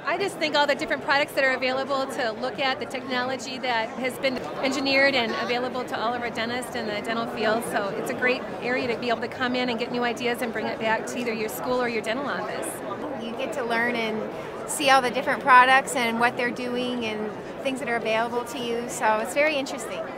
I just think all the different products that are available to look at, the technology that has been engineered and available to all of our dentists in the dental field. So it's a great area to be able to come in and get new ideas and bring it back to either your school or your dental office. You get to learn and see all the different products and what they're doing and things that are available to you. So it's very interesting.